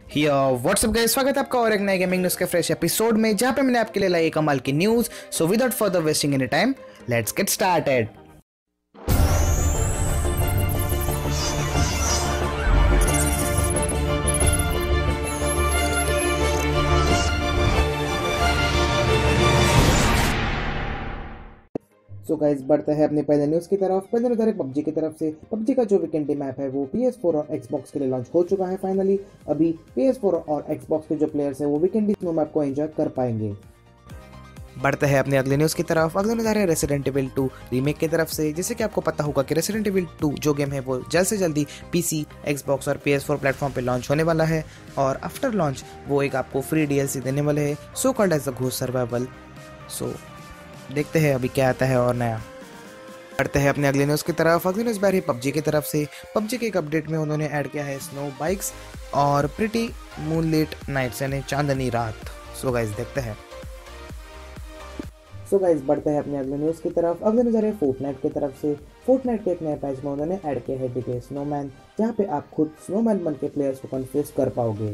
WhatsApp guys, स्वागत है आपका और एक नए गेमिंग न्यूज़ के फ्रेश एपिसोड में, जहां पे मैंने आपके लिए लाई कमाल की news. So without further wasting any time, let's get started. So guys, बढ़ते हैं अपने पहले न्यूज़ की तरफ। पहले नजर है पबजी की तरफ से। पबजी का जो वीकेंड मैप है वो PS4 और Xbox के लिए लॉन्च हो चुका है फाइनली। अभी PS4 और Xbox के जो प्लेयर्स हैं वो वीकेंड स्नो मैप को एंजॉय कर पाएंगे। बढ़ते हैं अपने अगले न्यूज़ की तरफ। अगले नजर है रेसिडेंट एविल 2 रीमेक की तरफ से। जैसे कि आपको पता होगा कि रेसिडेंट एविल 2 जो गेम है वो जल्द से जल्दी PC, Xbox और PS4 प्लेटफॉर्म पे लॉन्च होने वाला है और आफ्टर लॉन्च वो एक आपको फ्री DLC देने वाले हैं, so called edge the ghost survival. So देखते हैं अभी क्या आता है और नया। बढ़ते हैं अपने अगले न्यूज़ की तरफ। अगले न्यूज़ बार है पबजी की तरफ से। पबजी के एक अपडेट में उन्होंने ऐड किया है स्नो बाइक्स और प्रिटी मूनलाइट नाइट्स यानी चांदनी रात। सो गाइस देखते हैं। सो गाइस बढ़ते हैं अपने अगले न्यूज़ की तरफ। अगले नजर है फोर्टनाइट की तरफ से। फोर्टनाइट के एक नए पैच में उन्होंने ऐड किया है डीके स्नोमैन, जहाँ पे आप खुद स्नोमैन बन के प्लेयर्स को कन्फ्यूज कर पाओगे।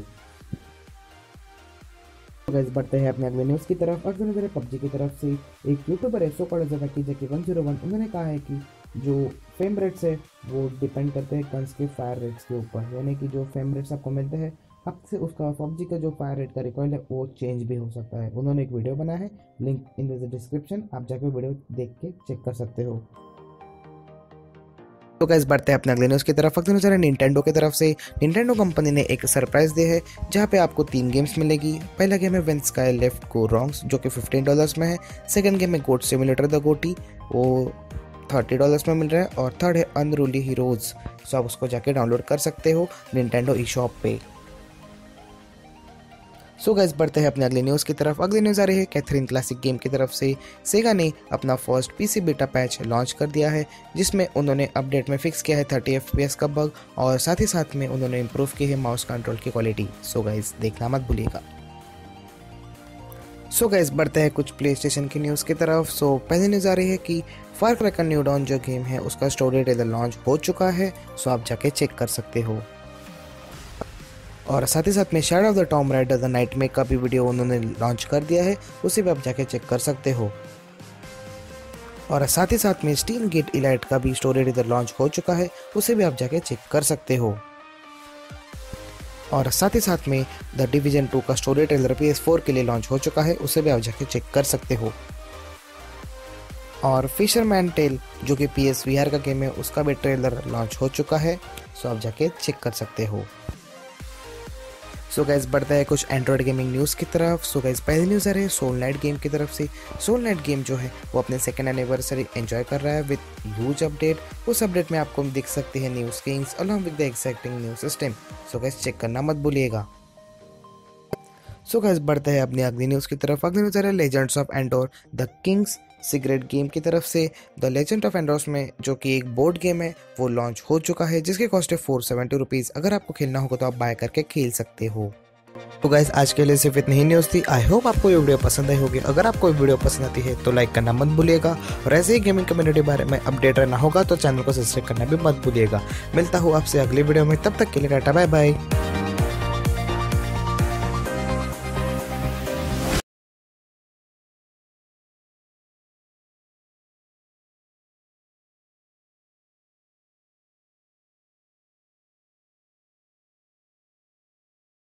गाइस बढ़ते हैं अपने अगले न्यूज़ की तरफ। अगले नजर है पबजी की तरफ से। एक यूट्यूबर है सो कॉल्ड जैकी 101, उन्होंने कहा है कि जो फ्रेम रेट्स है वो डिपेंड करते हैं गन्स के फायर रेट्स के ऊपर, यानी कि जो फ्रेम रेट्स आपको मिलते हैं आपसे उसका पबजी का जो फायर रेट का रिकॉइल है वो चेंज भी हो सकता है। उन्होंने एक वीडियो बनाया है, लिंक इन द डिस्क्रिप्शन, आप जाकर वीडियो देख के चेक कर सकते हो। तो गाइस बढ़ते हैं अपने अगले न्यूज़ की तरफ। अगले न्यूज़ है निंटेंडो की तरफ से। निंटेंडो कंपनी ने एक सरप्राइज दिया है जहाँ पे आपको 3 गेम्स मिलेगी। पहला गेम है when ski lifts go wrongs जो कि $15 में है। सेकंड गेम है गोट सिमुलेटर द गोटी, वो $30 में मिल रहा है। और थर्ड है अनरूली हीरोज, सो आप उसको जाके डाउनलोड कर सकते हो निंटेंडो ई शॉप पे। सो गाइस बढ़ते हैं अपने अगले न्यूज़ की तरफ। अगली न्यूज़ आ रही है कैथरीन क्लासिक गेम की तरफ से। सेगा ने अपना first PC beta patch launch कर दिया है, जिसमें उन्होंने अपडेट में फिक्स किया है 30 FPS का बग और साथ ही साथ में उन्होंने इम्प्रूव की है माउस कंट्रोल की क्वालिटी। सो गाइस देखना मत भूलिएगा। सो गाइस बढ़ते हैं कुछ प्ले स्टेशन की न्यूज़ की तरफ। सो पहली न्यूज़ आ रही है कि फार क्राई न्यू डॉन जो गेम है उसका स्टोरी ट्रेलर लॉन्च हो चुका है, सो आप जाके चेक कर सकते हो। और साथ ही साथ में Shadow of the Tomb Raider the nightmare का भी वीडियो उन्होंने लॉन्च कर दिया है, उसे भी आप जाके चेक कर सकते हो। और साथ ही साथ में स्टील गेट इलाइट का भी स्टोरी ट्रेलर लॉन्च हो चुका है, उसे भी आप जाके चेक कर सकते हो। और साथ ही साथ में द डिवीजन 2 का स्टोरी ट्रेलर PS4 के लिए लॉन्च हो चुका है, उसे भी आप जाके चेक कर सकते हो। और फिशरमैन टेल जो कि PSVR का गेम है उसका भी ट्रेलर लॉन्च हो चुका है, सो आप जाके चेक कर सकते हो। सो गाइस बढ़ता है कुछ एंड्रॉयड गेमिंग न्यूज़ की तरफ। सो गाइस पहली न्यूज़ आ रही है सोल नाइट गेम की तरफ से। सोल नाइट गेम जो है वो अपने सेकंड एनिवर्सरी एंजॉय कर रहा है विद ह्यूज अपडेट। उस अपडेट में आपको दिख सकती है new skins along with the exciting new system, so guys check करना मत भूलिएगा। सो गाइस बढ़ते हैं अपनी अगली न्यूज़ की तरफ। अगली न्यूज़ आ रही है Legends of Andor the King's Secret game की तरफ से। द लेजेंड ऑफ एंडोर्स में जो कि एक बोर्ड गेम है वो लॉन्च हो चुका है, जिसकी कॉस्ट है $470। अगर आपको खेलना होगा तो आप बाय करके खेल सकते हो। तो गाइस आज के लिए सिर्फ इतनी ही न्यूज़ थी। आई होप आपको ये वीडियो पसंद आई होगी। अगर आपको ये वीडियो पसंद आती है तो लाइक करना मत भूलिएगा और ऐसे ही गेमिंग कम्युनिटी बारे में अपडेट रहना होगा तो चैनल को सब्सक्राइब करना भी मत भूलिएगा। मिलता हूँ आपसे अगली वीडियो में, तब तक के लिए टाटा बाय बाय।